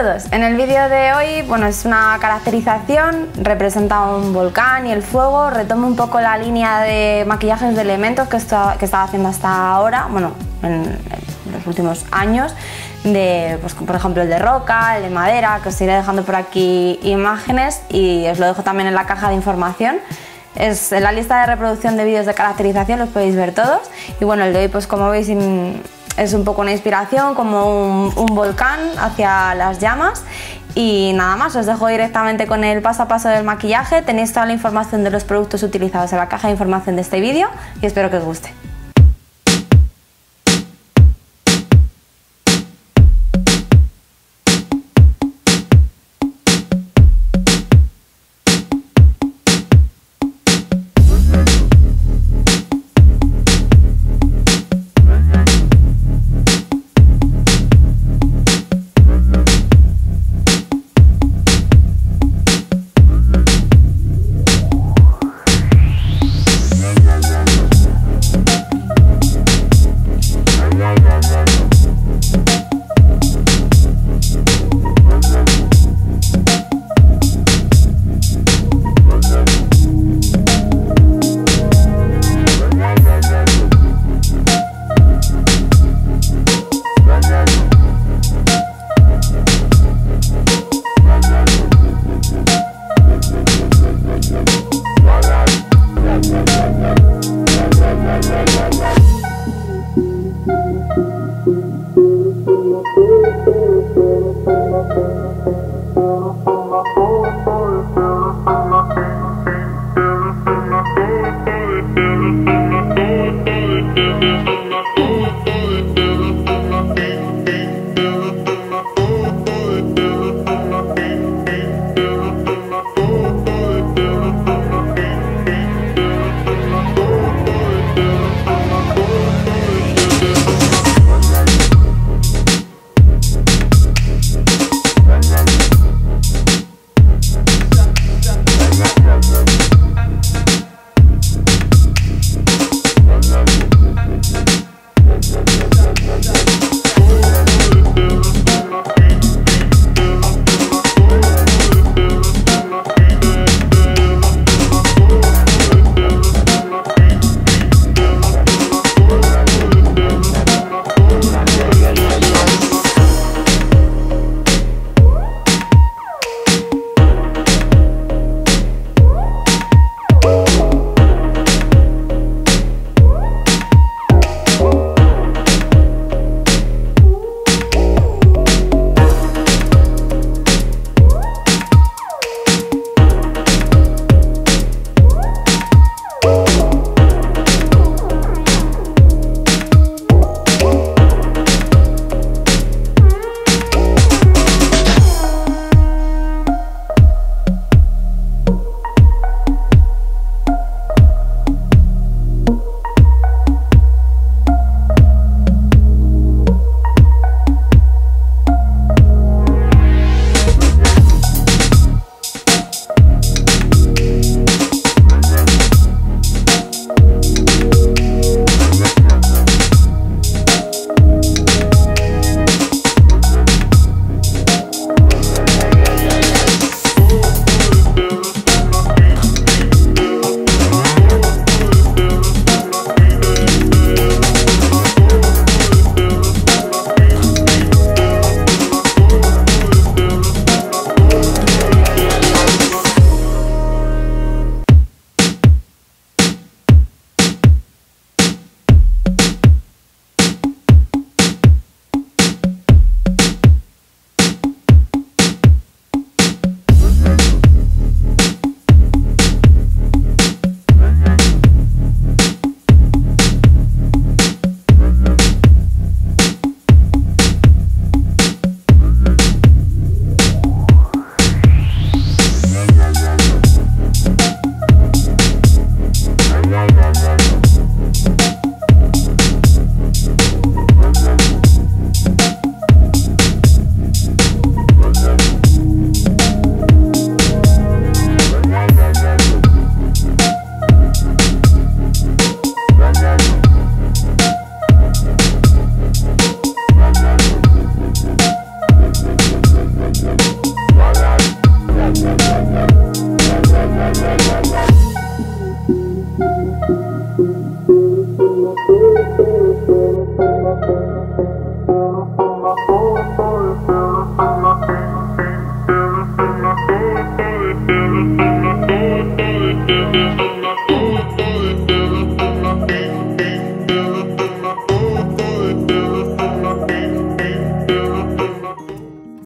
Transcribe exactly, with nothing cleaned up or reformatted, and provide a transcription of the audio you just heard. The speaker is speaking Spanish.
todos, en el vídeo de hoy, bueno, es una caracterización, representa un volcán y el fuego. Retomo un poco la línea de maquillajes de elementos que, está, que estaba haciendo hasta ahora, bueno, en, en los últimos años, de, pues, por ejemplo el de roca, el de madera, que os iré dejando por aquí imágenes y os lo dejo también en la caja de información. Es en la lista de reproducción de vídeos de caracterización, los podéis ver todos. Y bueno, el de hoy, pues como veis, es un poco una inspiración, como un, un volcán hacia las llamas. Y nada más, os dejo directamente con el paso a paso del maquillaje. Tenéis toda la información de los productos utilizados en la caja de información de este vídeo y espero que os guste.